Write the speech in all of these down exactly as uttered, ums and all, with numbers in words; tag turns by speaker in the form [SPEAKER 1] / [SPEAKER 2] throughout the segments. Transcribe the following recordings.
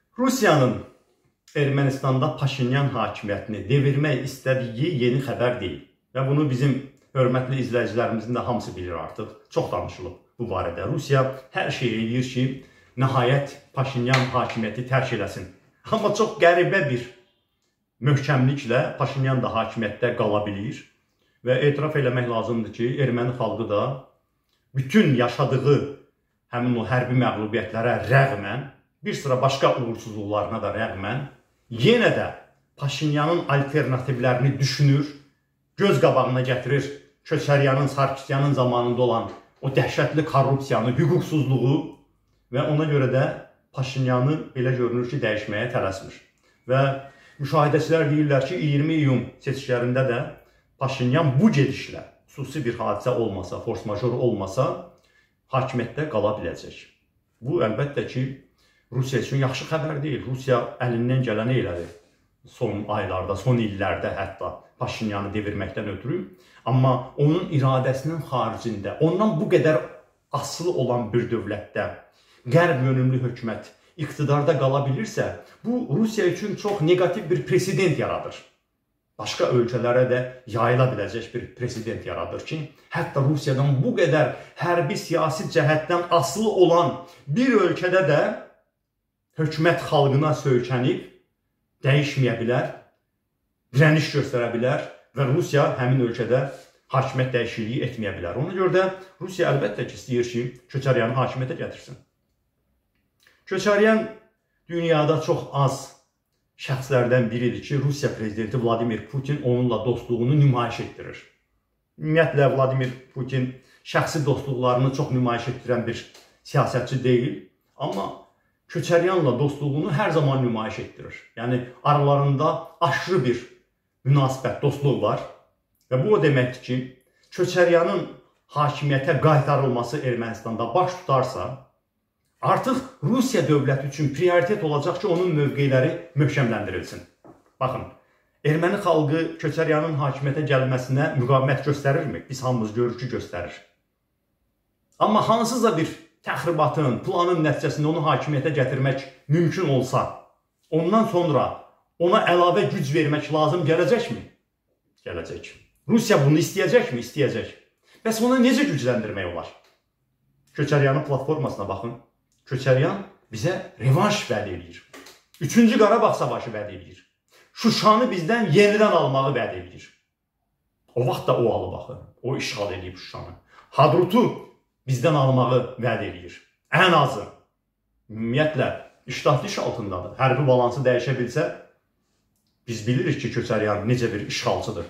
[SPEAKER 1] Rusiyanın Ermənistanda Paşinyan hakimiyyətini devirmək istədiyi yeni xəbər deyil. Və bunu bizim hörmətli izləyicilərimizin də hamısı bilir artıq. Çox danışılıb bu barədə. Rusiya hər şey eləyir ki, nəhayət Paşinyan hakimiyyəti tərk eləsin. Amma çox qəribə bir möhkəmliklə Paşinyan da hakimiyyətdə qala bilir. Və etiraf eləmək lazımdır ki, erməni xalqı da bütün yaşadığı həmin o hərbi məğlubiyyətlərə rəğmən, bir sıra başqa uğursuzluqlarına da rəğmən, yenə də Paşinyanın alternativlərini düşünür, göz qabağına gətirir Köçəryanın, Sarkisyanın zamanında olan o dəhşətli korrupsiyanı, hüquqsuzluğu və ona görə də Paşinyanı belə görünür ki, dəyişməyə tələsmir. Və müşahidəçilər deyirlər ki, iyirmi iyun seçkilərində də Paşinyan bu gedişlə, xüsusi bir hadisə olmasa, force major olmasa, hakimiyyətdə qala biləcək. Bu, əlbəttə ki, Rusiya üçün yaxşı xəbər deyil. Rusiya əlindən gələni elədi son aylarda, son illərdə hətta Paşinyanı devirməkdən ötürü. Amma onun iradəsinin xaricində, ondan bu qədər asılı olan bir dövlətdə qərb yönümlü hökumət iqtidarda qala bilirsə, bu Rusiya üçün çox negativ bir president yaradır. Başqa ölkələrə də yayıla biləcək bir president yaradır ki, hətta Rusiyadan bu qədər hərbi siyasi cəhətdən asılı olan bir ölkədə də hökumət xalqına söykənib dəyişməyə bilər, dirəniş göstərə bilər və Rusiya həmin ölkədə hakimiyyət dəyişikliyi etməyə bilər. Ona görə də Rusiya əlbəttə ki, istəyir ki, Köçəryanı hakimiyyətə gətirsin. Köçəryan dünyada çox az şəxslərdən biridir ki, Rusiya prezidenti Vladimir Putin onunla dostluğunu nümayiş etdirir. Ümumiyyətlə, Vladimir Putin şəxsi dostluqlarını çox nümayiş etdirən bir siyasətçi deyil, amma Köçəryanla dostluğunu hər zaman nümayiş etdirir. Yəni, aralarında aşırı bir münasibət, dostluq var və bu o deməkdir ki, Köçəryanın hakimiyyətə qaytarılması Ermənistanda baş tutarsa, artıq Rusiya dövləti üçün prioritet olacaq ki, onun mövqeləri möhkəmləndirilsin. Baxın, erməni xalqı Köçəryanın hakimiyyətə gəlməsinə müqavimət göstərirmi? Biz hamımız görürük ki, göstərir. Amma hansısa bir təxribatın, planın nəticəsində onu hakimiyyətə gətirmək mümkün olsa, ondan sonra ona əlavə güc vermək lazım gələcəkmi? Gələcək. Rusiya bunu istəyəcəkmi? İstəyəcək. Bəs onu necə gücləndirmək olar? Köçəryanın platformasına baxın. Köçəryan bizə revanş vəd edir. Üçüncü Qarabağ savaşı vəd edir. Şuşanı bizdən yenidən almağı vəd edir. O vaxt da o alıb baxı. O işğal edib Şuşanı. Hadrutu bizdən almağı vəd edir. Ən azı. Ümumiyyətlə, iştahtlı iş altındadır. Hərbi balansı dəyişə bilsə, biz bilirik ki, Köçəryan necə bir işğalçıdır.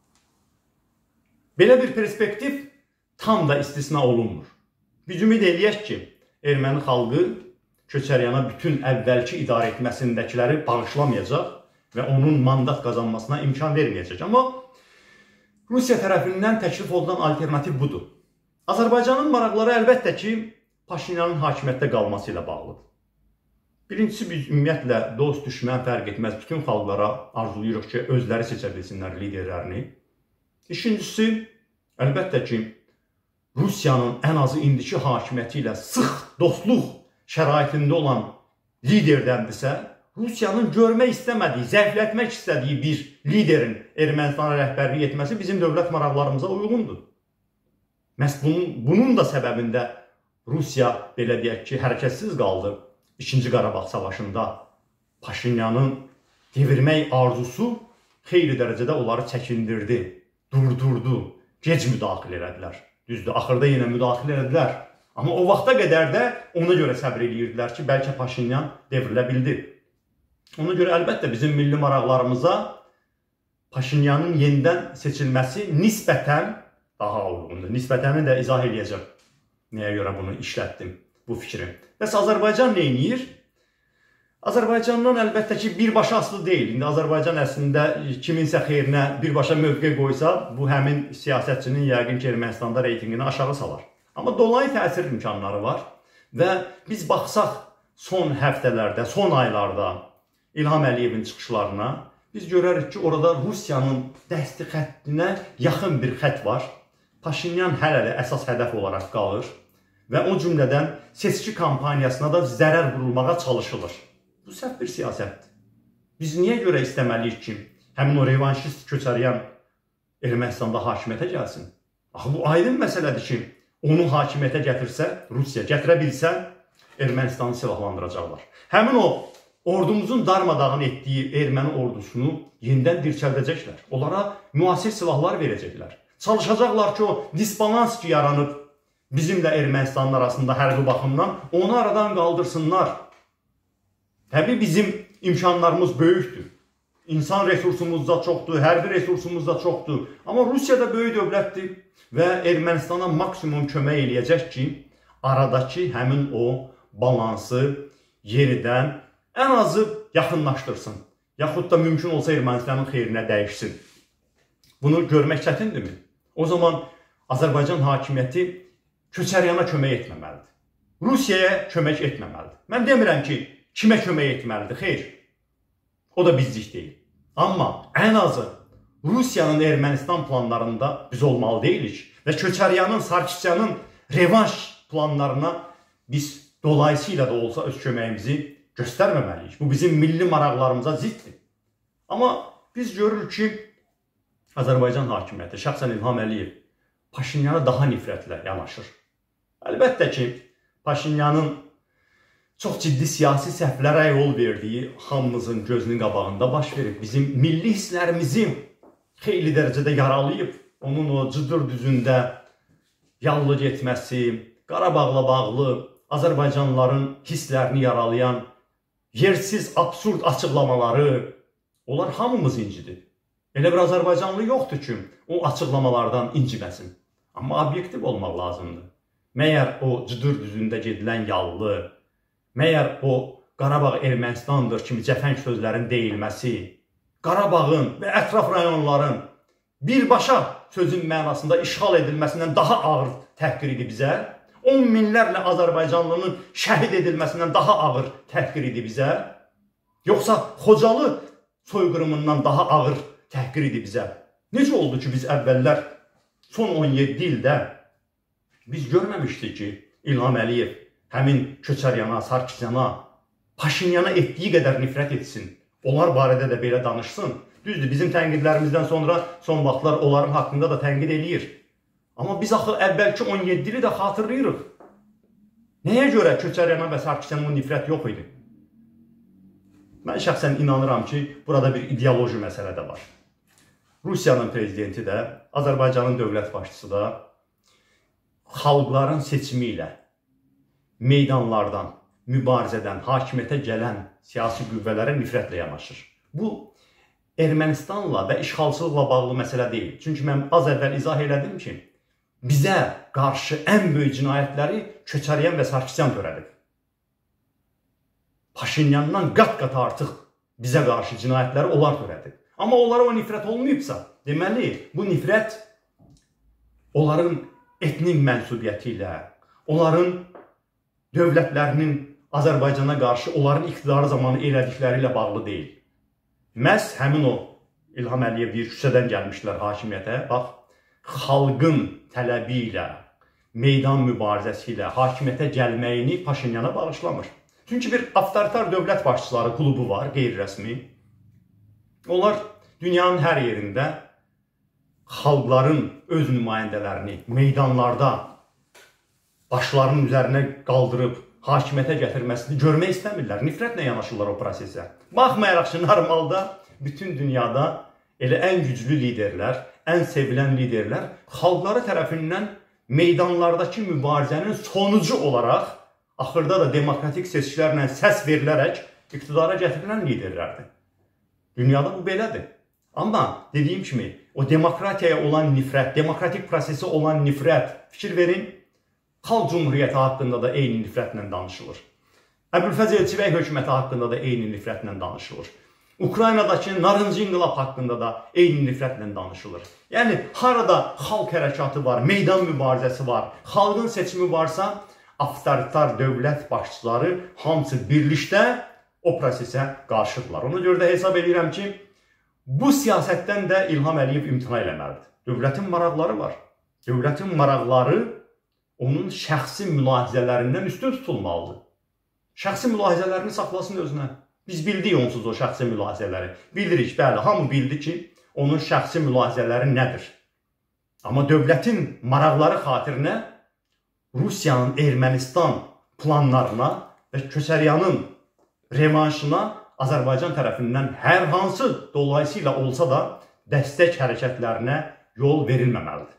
[SPEAKER 1] Belə bir perspektiv tam da istisna olunmur. Biz ümid eləyək ki, erməni xalqı Köçəryana bütün əvvəlki idarə etməsindəkiləri bağışlamayacaq və onun mandat qazanmasına imkan verməyəcək. Amma Rusiya tərəfindən təklif olunan alternativ budur. Azərbaycanın maraqları əlbəttə ki, Paşinyanın hakimiyyətdə qalması ilə bağlıdır. Birincisi, biz ümumiyyətlə dost, düşmən fərq etməz. Bütün xalqlara arzuluyuruq ki, özləri seçə bilsinlər liderlərini. İkincisi, əlbəttə ki, Rusiyanın ən azı indiki hakimiyyəti ilə sıx dostluq şəraitində olan liderdəndirsə, Rusiyanın görmək istəmədiyi, zəiflətmək istədiyi bir liderin Ermənistana rəhbərlik etməsi bizim dövlət maraqlarımıza uyğundur. Məhz bunun, bunun da səbəbində Rusiya, belə deyək ki, hərəkətsiz qaldı. İkinci Qarabağ savaşında Paşinyanın devirmək arzusu xeyli dərəcədə onları çəkindirdi, durdurdu, gec müdaxilə elədilər. Düzdür, axırda yenə müdaxilə edilər. Amma o vaxta qədər də ona görə səbr edirdilər ki, bəlkə Paşinyan devrilə bildi. Ona görə əlbəttə bizim milli maraqlarımıza Paşinyanın yenidən seçilməsi nisbətən daha uyğundur. Nisbətəni də izah edəcəm. Nəyə görə bunu işlətdim, bu fikri. Bəs Azərbaycan nə edir? Azərbaycandan əlbəttə ki, birbaşa asılı deyil. İndi Azərbaycan əslində kiminsə xeyrinə birbaşa mövqe qoysa, bu həmin siyasətçinin yəqin ki, Ermənistanda reytingini aşağı salar. Amma dolayı təsir imkanları var və biz baxsaq son həftələrdə, son aylarda İlham Əliyevin çıxışlarına, biz görərik ki, orada Rusiyanın dəsti xəttinə yaxın bir xət var. Paşinyan hələ də əsas hədəf olaraq qalır və o cümlədən seçki kampaniyasına da zərər vurulmağa çalışılır. Bu səhv bir siyasətdir. Biz niyə görə istəməliyik ki, həmin o revanşist köçəryan Ermənistanda hakimiyyətə gəlsin? Axı, bu aydın məsələdir ki, onu hakimiyyətə gətirsə, Rusiya gətirə bilsə, Ermənistanı silahlandıracaqlar. Həmin o ordumuzun darmadağın etdiyi erməni ordusunu yenidən dirçəldəcəklər. Onlara müasir silahlar verəcəklər. Çalışacaqlar ki, o disbalans ki yaranıb bizimlə Ermənistanın arasında hərbi baxımdan onu aradan qaldırsınlar. Təbii bizim imkanlarımız böyükdür. İnsan resursumuz da çoxdur, hərbi resursumuz da çoxdur. Amma Rusiya da böyük dövlətdir və Ermənistana maksimum kömək eləyəcək ki, aradakı həmin o balansı yenidən ən azı yaxınlaşdırsın. Yaxud da mümkün olsa Ermənistanın xeyrinə dəyişsin. Bunu görmək çətindirmi? O zaman Azərbaycan hakimiyyəti köçəryana kömək etməməlidir. Rusiyaya kömək etməməlidir. Mən demirəm ki, kimə kömək etməlidir? Xeyr. O da bizlik deyil. Amma ən azı Rusiyanın Ermənistan planlarında biz olmalı deyilik və köçəryanın, Sarkisyanın revanş planlarına biz dolayısıyla da olsa öz köməyimizi göstərməməliyik. Bu bizim milli maraqlarımıza ziddir. Amma biz görürük ki, Azərbaycan hakimiyyəti, şəxsən İlham Əliyev Paşinyana daha nifrətlə yanaşır. Əlbəttə ki, Paşinyanın çox ciddi siyasi səhvlərə yol verdiyi hamımızın gözünün qabağında baş verib. Bizim milli hisslərimizi xeyli dərəcədə yaralayıb. Onun o cıdır düzündə yallı getməsi, Qarabağla bağlı Azərbaycanlıların hisslərini yaralayan yersiz, absurd açıqlamaları, onlar hamımız incidir. Elə bir Azərbaycanlı yoxdur ki, o açıqlamalardan inciməsin. Amma obyektiv olmaq lazımdır. Məyər o cıdır düzündə gedilən yallı, məyər o Qarabağ Ermənistandır kimi cəfəng sözlərin deyilməsi, Qarabağın və ətraf rayonların birbaşa sözün mənasında işğal edilməsindən daha ağır təhqir idi bizə, on minlərlə Azərbaycanlının şəhid edilməsindən daha ağır təhqir idi bizə, yoxsa Xocalı soyqırımından daha ağır təhqir idi bizə. Necə oldu ki, biz əvvəllər son on yeddi ildə biz görməmişdik ki, İlham Əliyev həmin Köçəryana, Sarkisyana, Paşinyana etdiyi qədər nifrət etsin. Onlar barədə də belə danışsın. Düzdür, bizim tənqidlərimizdən sonra son vaxtlar onların haqqında da tənqid eləyir. Amma biz axı əvvəlki on yeddi ili də xatırlayırıq. Nəyə görə Köçəryana və Sarkisyana o nifrət yox idi? Mən şəxsən inanıram ki, burada bir ideoloji məsələ də var. Rusiyanın prezidenti də, Azərbaycanın dövlət başçısı da xalqların seçimi ilə meydanlardan, mübarizədən, hakimiyyətə gələn siyasi qüvvələrə nifrətlə yanaşır. Bu, Ermənistanla və işğalçılıqla bağlı məsələ deyil. Çünki mən az əvvəl izah elədim ki, bizə qarşı ən böyük cinayətləri Köçəryan və Sarkisyan törədib. Paşinyandan qat-qat artıq bizə qarşı cinayətləri onlar törədib. Amma onlara o nifrət olmayıbsa, deməli, bu nifrət onların etnik mənsubiyyəti ilə, onların dövlətlərinin Azərbaycana qarşı onların iqtidarı zamanı elədikləri ilə bağlı deyil. Məhz həmin o İlham Əliyev bir küçədən gəlmişlər hakimiyyətə, bax, xalqın tələbi ilə, meydan mübarizəsi ilə hakimiyyətə gəlməyini Paşinyana bağışlamır. Çünki bir avtoritar dövlət başçıları klubu var, qeyri-rəsmi. Onlar dünyanın hər yerində xalqların öz nümayəndələrini meydanlarda başlarının üzərinə qaldırıb hakimiyyətə gətirməsini görmək istəmirlər. Nifrətlə yanaşırlar o prosesə. Baxmayaraq ki, normalda bütün dünyada elə ən güclü liderlər, ən sevilən liderlər xalqları tərəfindən meydanlardakı mübarizənin sonucu olaraq axırda da demokratik seçkilərlə səs verilərək iqtidara gətirilən liderlərdir. Dünyada bu belədir. Amma dediyim kimi, o demokratiyaya olan nifrət, demokratik prosesi olan nifrət, fikir verin, Xalq Cumhuriyyəti haqqında da eyni nifrətlə danışılır. Əbülfəz Elçibəy hökuməti haqqında da eyni nifrətlə danışılır. Ukraynadakı narıncı inqilab haqqında da eyni nifrətlə danışılır. Yəni, harada xalq hərəkatı var, meydan mübarizəsi var, xalqın seçimi varsa, avtoritar dövlət başçıları hamısı birlikdə o prosesə qarşıdırlar. Ona görə də hesab edirəm ki, bu siyasətdən də İlham Əliyev imtina eləməlidir. Dövlətin maraqları var. Dövlətin maraqları onun şəxsi mülahizələrindən üstün tutulmalıdır. Şəxsi mülahizələrini saxlasın özünə. Biz bildik onsuz o şəxsi mülahizələri. Bilirik, bəli, hamı bildi ki, onun şəxsi mülahizələri nədir. Amma dövlətin maraqları xatirinə Rusiyanın Ermənistan planlarına və Köçəryanın revanşına Azərbaycan tərəfindən hər hansı dolayısıyla olsa da dəstək hərəkətlərinə yol verilməməlidir.